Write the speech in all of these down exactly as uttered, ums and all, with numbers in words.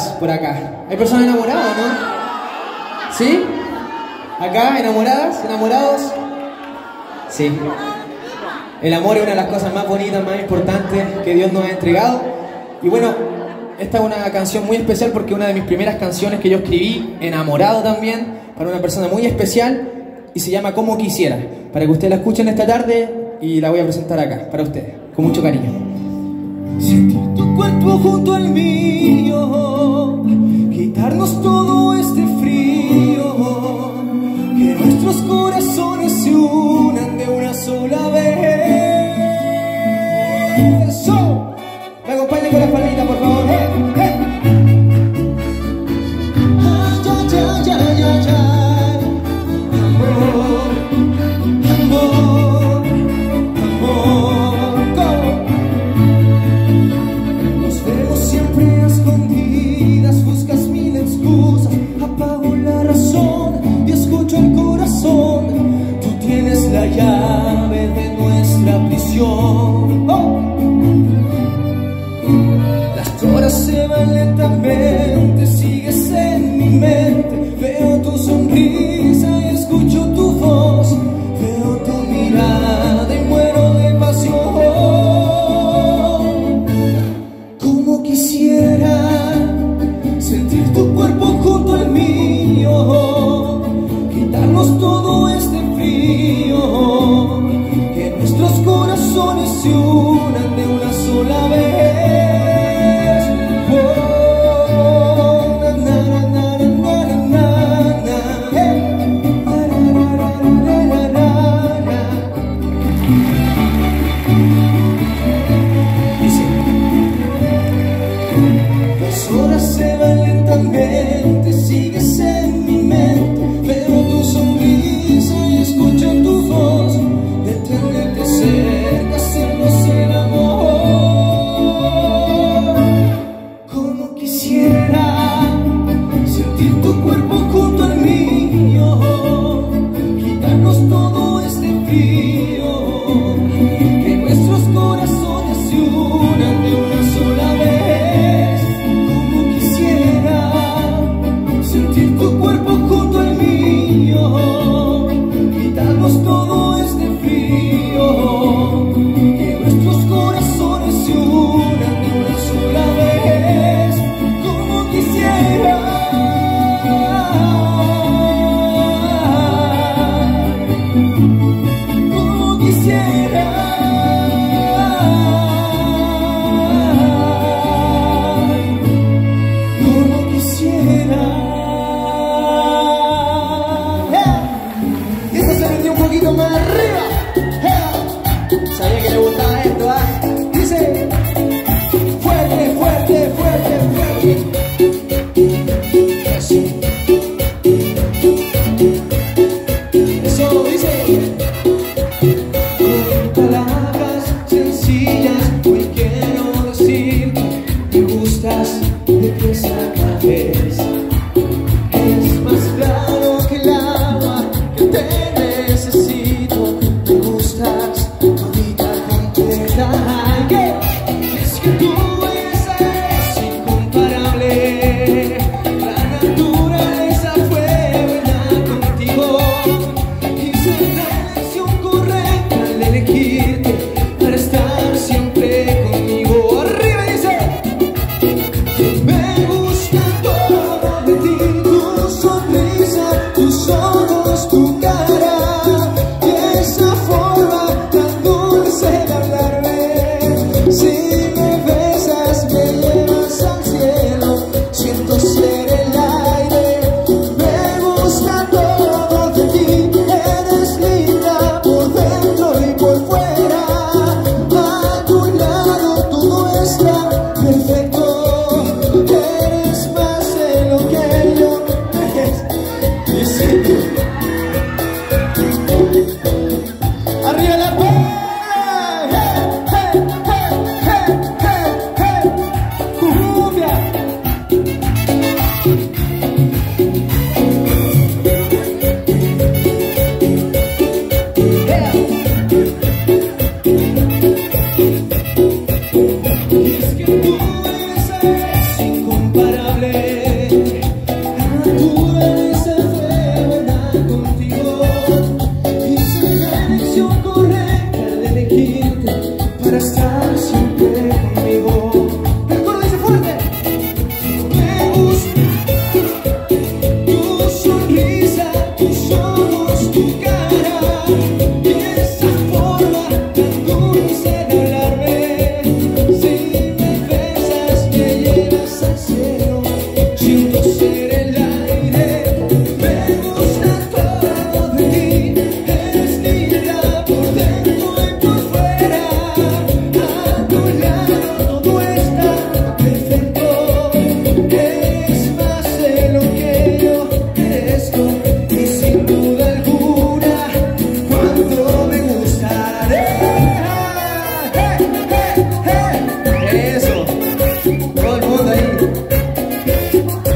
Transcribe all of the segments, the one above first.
por acá. ¿Hay personas enamoradas, no? ¿Sí? ¿Acá? ¿Enamoradas? ¿Enamorados? Sí. El amor es una de las cosas más bonitas, más importantes que Dios nos ha entregado. Y bueno, esta es una canción muy especial porque es una de mis primeras canciones que yo escribí, enamorado también, para una persona muy especial, y se llama Como Quisiera, para que ustedes la escuchen esta tarde y la voy a presentar acá, para ustedes, con mucho cariño. Sentir tu cuerpo junto al mío, quitarnos todo este frío, que nuestros corazones se unan de una sola vez. Eso. Me acompañen con la palmita, por favor. ¡Eh! ¡Eh! Ay, ay, ay, ay, ay, ay. Amor, amor, amor. Go. Nos vemos siempre a escondidas, buscas mil excusas, apago la razón y escucho el corazón. Tú tienes la llave de nuestra prisión. Oh. Las horas se van lentamente, sigues en mi mente. Veo tu sonrisa y escucho tu voz. Veo tu mirada y muero de pasión. Como quisiera sentir tu cuerpo junto al mío, quitarnos todo este frío, que nuestros corazones se unan de una sola vez. Las horas se van lentamente, sigues en mi mente. Veo tu sonrisa y escucho tu voz. De tenerte cerca, hacernos el amor. Como quisiera sentir tu cuerpo junto al mío, quitarnos todo este frío, que nuestros corazones se unan de una sola vez. Como quisiera sentir tu cuerpo junto al mío, quitarnos todo este frío, que nuestros corazones se unan de una sola vez. Como quisiera.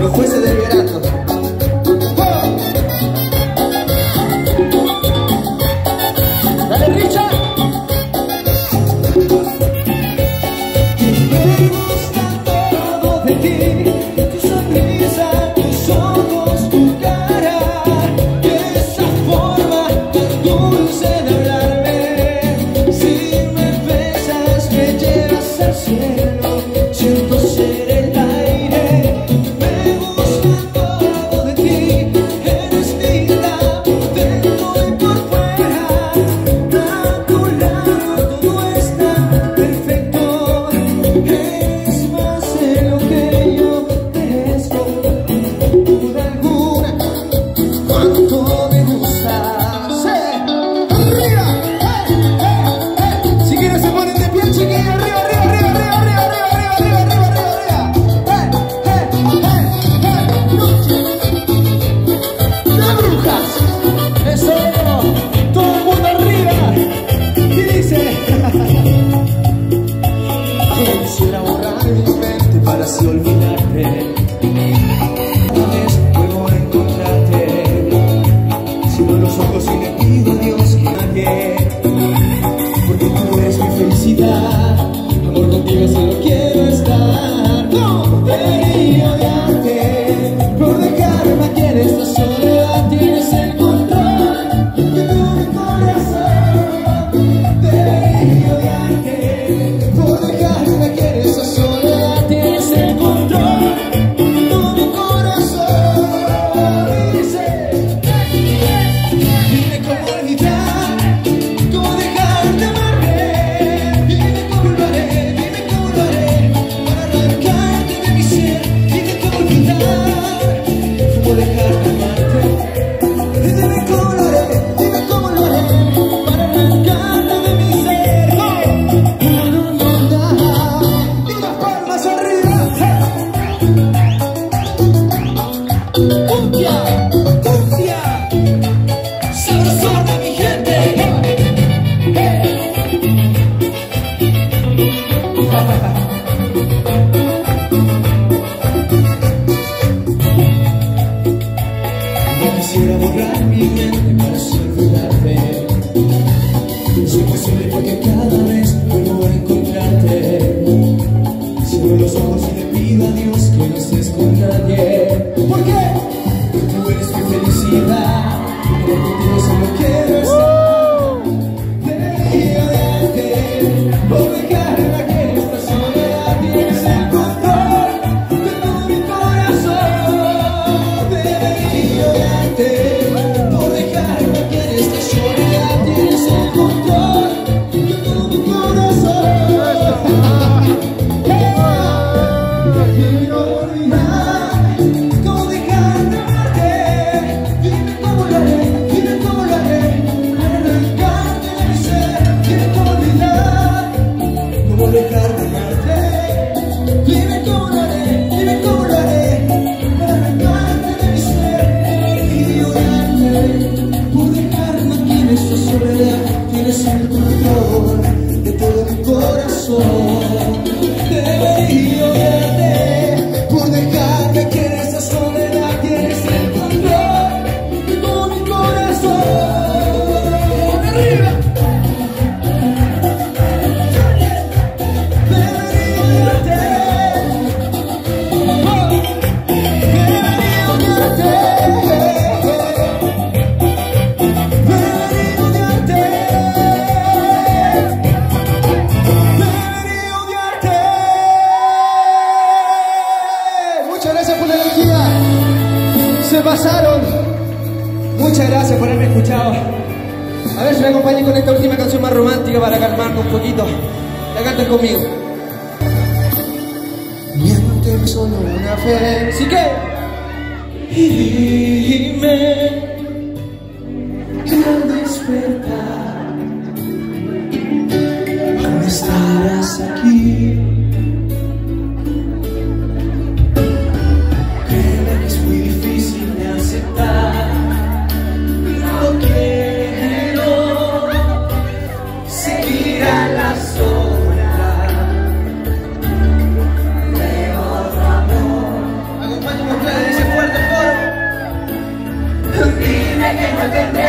los jueces deliberando. Dale, Richard. Me gusta todo de ti, tu sonrisa, tus ojos, tu cara, esa forma tan dulce de hablarme. Si me besas me llevas al cielo, siento ser el aire. Me gusta todo de ti, eres linda por dentro y por fuera. A tu lado todo está perfecto, es más de lo que yo merezco. Duda alguna, cuánto me gustas. ¡Eh! ¡Arriba! ¡Eh! ¡Eh! ¡Eh! Si quieres se ponen de pie, chiquillos. ¡Arriba, arriba, arriba, arriba, arriba, arriba, arriba, arriba, arriba, arriba! ¡Eh! ¡Eh! ¡Eh! ¡Eh! ¡Noche de brujas! ¡Eso! ¡Todo el mundo arriba! Y dice... Quisiera borrar mi mente para así olvidarte. Una vez vuelvo a encontrarte. Cierro los ojos y le pido a Dios que nadie, porque tú eres mi felicidad. Amor, contigo solo quiero estar. No debería odiarte por dejarme aquí en esta soledad. Tienes el control de mi corazón. Debería odiarte por dejarme aquí en esta soledad. Tienes el control de mi corazón. Dice, dime cómo olvidar, cómo dejar de amarte. Dime cómo lo haré, dime cómo lo haré para arrancarte de mi ser. Dime cómo olvidar, cómo dejar de amarte. Dime cómo lo haré, dime cómo lo haré para arrancarte de mi ser. No, no, no, no. Y las palmas arriba. Cumbia, cumbia, sabrosona mi gente. No quisiera borrar mi mente para así olvidarte. Es imposible porque cada vez vuelvo a encontrarte. Cierro los ojos y le pido a Dios que no estés con nadie. ¿Por qué? Porque tú eres mi felicidad. Pero contigo solo quiero estar. Debería odiarte por dejarme aquí en esta soledad. Tienes el control de todo mi corazón. Debería odiarte por dejarme aquí en esta soledad. Tienes el control de todo mi corazón. Quiero olvidar cómo dejar de amarte. Dime cómo lo haré, dime cómo lo haré para arrancarte de mi ser. Dime cómo olvidar, cómo dejar de amarte. Dime cómo lo haré, dime cómo lo haré para arrancarte de mi ser. Y odiarte por dejarme aquí en esta soledad. Tienes el control de todo mi corazón. Debería odiarte por dejarme aquí en esta soledad. Tienes el control de todo mi corazón. ¡Arriba! Debería odiarte. Debería odiarte. Debería odiarte. Debería odiarte. Muchas gracias por la energía. Se pasaron. Muchas gracias por haberme escuchado. A ver si me acompañan con esta última canción más romántica para calmarnos un poquito. La canten conmigo. Miénteme solo una vez. ¿Sí que? Y dime que al despertar aún estarás aquí. Créeme que es muy difícil de aceptar. No quiero seguir a la sombra de otro amor. Acompáñame, tendré